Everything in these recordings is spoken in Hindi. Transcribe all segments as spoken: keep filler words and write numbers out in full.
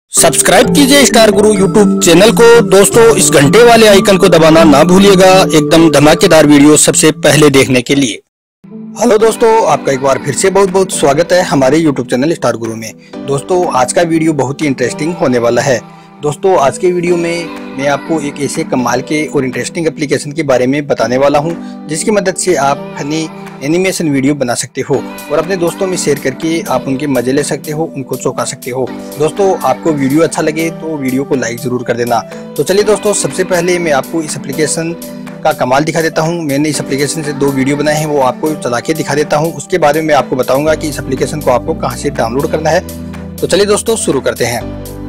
सब्सक्राइब कीजिए स्टार गुरु यूट्यूब चैनल को। दोस्तों इस घंटे वाले आइकन को दबाना ना भूलिएगा, एकदम धमाकेदार वीडियो सबसे पहले देखने के लिए। हेलो दोस्तों, आपका एक बार फिर से बहुत बहुत स्वागत है हमारे यूट्यूब चैनल स्टार गुरु में। दोस्तों आज का वीडियो बहुत ही इंटरेस्टिंग होने वाला है। दोस्तों आज के वीडियो में मैं आपको एक ऐसे कमाल के और इंटरेस्टिंग एप्लीकेशन के बारे में बताने वाला हूं, जिसकी मदद से आप फनी एनिमेशन वीडियो बना सकते हो और अपने दोस्तों में शेयर करके आप उनके मजे ले सकते हो, उनको चौंका सकते हो। दोस्तों आपको वीडियो अच्छा लगे तो वीडियो को लाइक जरूर कर देना। तो चलिए दोस्तों, सबसे पहले मैं आपको इस एप्लीकेशन का कमाल दिखा देता हूं। मैंने इस एप्लीकेशन से दो वीडियो बनाए हैं, वो आपको चला के दिखा देता हूं। उसके बारे में मैं आपको बताऊंगा कि इस एप्लीकेशन को आपको कहां से डाउनलोड करना है। तो चलिए दोस्तों शुरू करते हैं।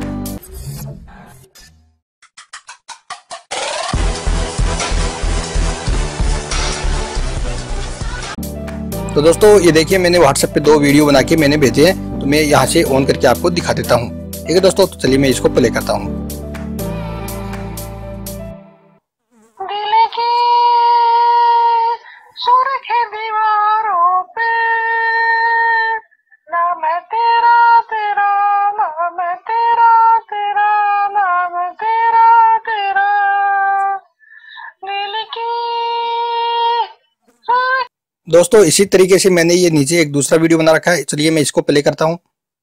तो दोस्तों ये देखिए, मैंने व्हाट्सएप पे दो वीडियो बना के मैंने भेजे हैं, तो मैं यहाँ से ऑन करके आपको दिखा देता हूँ। ठीक है दोस्तों, तो चलिए मैं इसको प्ले करता हूँ। दोस्तों इसी तरीके से मैंने ये नीचे एक दूसरा वीडियो बना रखा है, चलिए मैं इसको प्ले करता हूँ।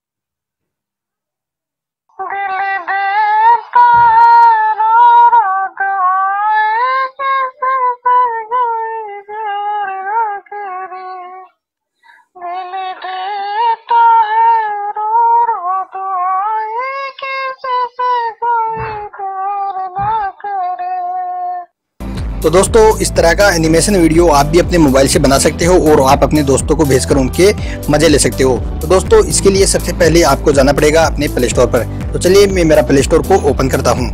तो दोस्तों इस तरह का एनिमेशन वीडियो आप भी अपने मोबाइल से बना सकते हो और आप अपने दोस्तों को भेजकर उनके मजे ले सकते हो। तो दोस्तों इसके लिए सबसे पहले आपको जाना पड़ेगा अपने प्ले स्टोर पर। तो चलिए मैं मेरा प्ले स्टोर को ओपन करता हूं।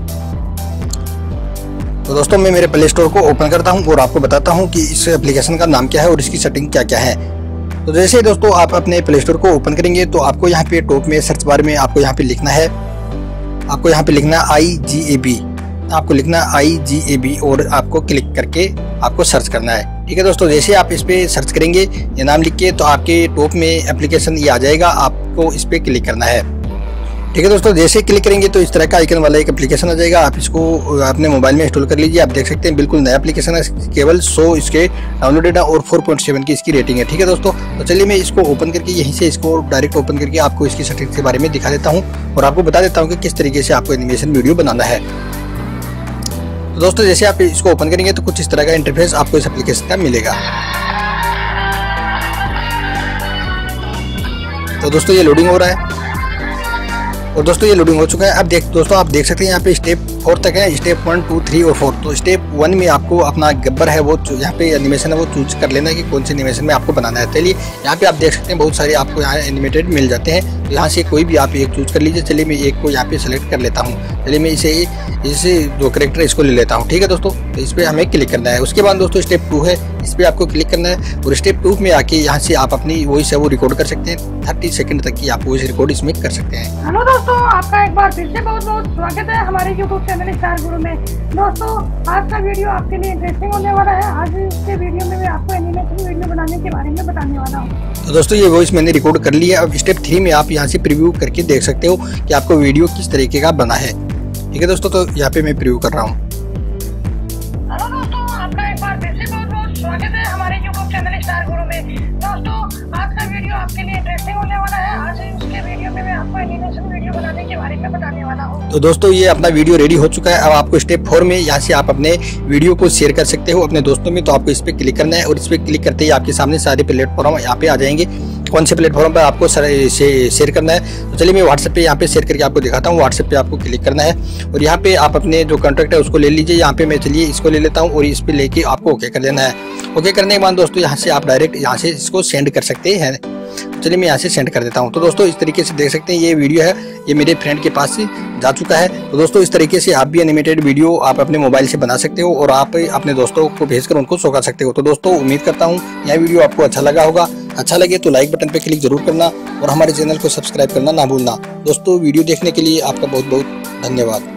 तो दोस्तों मैं मेरे प्ले स्टोर को ओपन करता हूं और आपको बताता हूं कि इस एप्लीकेशन का नाम क्या है और इसकी सेटिंग क्या क्या है। तो जैसे दोस्तों आप अपने प्ले स्टोर को ओपन करेंगे तो आपको यहाँ पे टॉप में सर्च बार में आपको यहाँ पे लिखना है, आपको यहाँ पे लिखना है आई जी ए बी, आपको लिखना है आई जी ए बी और आपको क्लिक करके आपको सर्च करना है। ठीक है दोस्तों, जैसे आप इस पे सर्च करेंगे ये नाम लिख के तो आपके टॉप में एप्लीकेशन ये आ जाएगा, आपको इस पे क्लिक करना है। ठीक है दोस्तों, जैसे क्लिक करेंगे तो इस तरह का आइकन वाला एक एप्लीकेशन आ जाएगा। आप इसको अपने मोबाइल में इंस्टॉल कर लीजिए। आप देख सकते हैं बिल्कुल नया एप्लीकेशन है, केवल सौ इसके डाउनलोडेड है और फोर पॉइंट सेवन की इसकी रेटिंग है। ठीक है दोस्तों, तो चलिए मैं इसको ओपन करके यहीं से इसको डायरेक्ट ओपन करके आपको इसकी सेटिंग के बारे में दिखा देता हूँ और आपको बता देता हूँ कि किस तरीके से आपको एनिमेशन वीडियो बनाना है। तो दोस्तों जैसे आप इसको ओपन करेंगे तो कुछ इस तरह का इंटरफेस आपको इस एप्लीकेशन का मिलेगा। तो दोस्तों ये लोडिंग हो रहा है और दोस्तों ये लोडिंग हो चुका है। अब देख दोस्तों आप देख सकते हैं यहाँ पे स्टेप फोर तक है, स्टेप वन टू थ्री और फोर। तो स्टेप वन में आपको अपना गब्बर है वो यहाँ पे एनिमेशन है वो चूज कर लेना है कि कौन से एनिमेशन में आपको बनाना है। चलिए यहाँ पे आप देख सकते हैं बहुत सारे आपको यहाँ एनिमेटेड मिल जाते हैं, तो यहाँ से कोई भी आप एक चूज कर लीजिए। चलिए मैं एक को यहाँ पे सेलेक्ट कर लेता हूँ। चलिए मैं इसे इसे दो करेक्टर इसको ले लेता हूँ। ठीक है दोस्तों, तो इस पर हमें क्लिक करना है। उसके बाद दोस्तों स्टेप टू है, इस पर आपको क्लिक करना है और स्टेप टू में आके यहाँ से आप अपनी वॉइस है वो रिकॉर्ड कर सकते हैं। थर्टी सेकंड तक की आप वॉइस रिकॉर्ड इसमें कर सकते हैं। हेलो दोस्तों, आपका एक बार फिर से बहुत बहुत स्वागत है हमारे यूट्यूब चैनल स्टार गुरु में। दोस्तों आज का वीडियो आपके लिए इंटरेस्टिंग होने वाला है। आज के वीडियो में मैं आपको एनिमेशन वीडियो बनाने के बारे में बताने वाला हूँ। तो दोस्तों ये वॉइस मैंने रिकॉर्ड कर लिया है। अब स्टेप थ्री में आप यहाँ से प्रीव्यू करके देख सकते हो कि आपको वीडियो किस तरीके का बना है। ठीक है दोस्तों, तो यहाँ पे मैं प्रीव्यू कर रहा हूँ। हेलो दोस्तों, आपका एक बार फिर से बहुत बहुत स्वागत है हमारे यूट्यूब चैनल स्टार गुरु में। दोस्तों आज का वीडियो आपके लिए इंटरेस्टिंग होने वाला है। आज उसके वीडियो में मैं आपको एनिमेशन वीडियो बनाने के बारे में बताने वाला हूँ। तो दोस्तों ये अपना वीडियो रेडी हो चुका है। अब आपको स्टेप फोर में यहाँ से आप अपने वीडियो को शेयर कर सकते हो अपने दोस्तों में। तो आपको इस पे क्लिक करना है और इस पे क्लिक करते ही आपके सामने सारे प्लेटफॉर्म यहाँ पे आ जाएंगे, कौन से प्लेटफॉर्म पर आपको शेयर करना है। तो चलिए मैं व्हाट्सएप पे यहाँ पे शेयर करके आपको दिखाता हूँ। व्हाट्सएप पे आपको क्लिक करना है और यहाँ पे आप अपने जो कॉन्टैक्ट है उसको ले लीजिए। यहाँ पे मैं चलिए इसको ले लेता हूँ और इस पे लेके आपको ओके कर देना है। ओके करने के बाद दोस्तों यहाँ से आप डायरेक्ट यहाँ से इसको सेंड कर सकते हैं। चलिए मैं यहाँ से सेंड कर देता हूँ। तो दोस्तों इस तरीके से देख सकते हैं ये वीडियो है, ये मेरे फ्रेंड के पास से जा चुका है। तो दोस्तों इस तरीके से आप भी एनिमेटेड वीडियो आप अपने मोबाइल से बना सकते हो और आप अपने दोस्तों को भेजकर उनको चौंका सकते हो। तो दोस्तों उम्मीद करता हूँ यह वीडियो आपको अच्छा लगा होगा। अच्छा लगे तो लाइक बटन पे क्लिक जरूर करना और हमारे चैनल को सब्सक्राइब करना ना भूलना। दोस्तों वीडियो देखने के लिए आपका बहुत बहुत धन्यवाद।